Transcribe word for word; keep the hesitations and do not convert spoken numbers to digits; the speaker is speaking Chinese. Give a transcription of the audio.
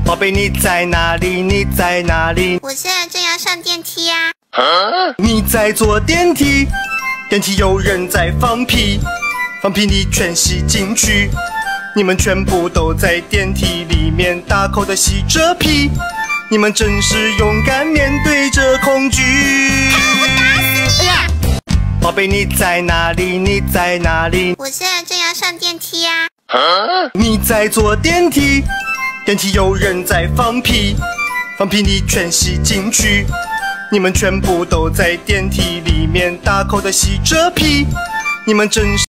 宝贝，你在哪里？你在哪里？ 我现在正要上电梯呀、 啊。你在坐电梯，电梯有人在放屁，放屁你全吸进去。你们全部都在电梯里面大口的吸着屁，你们真是勇敢面对着恐惧。 看我打死你！哎呀！ 宝贝，你在哪里？你在哪里？ 我现在正要上电梯呀、 啊。你在坐电梯，电梯有人在放屁，放屁你全吸进去。你们全部都在电梯里面大口的吸着屁，你们真是。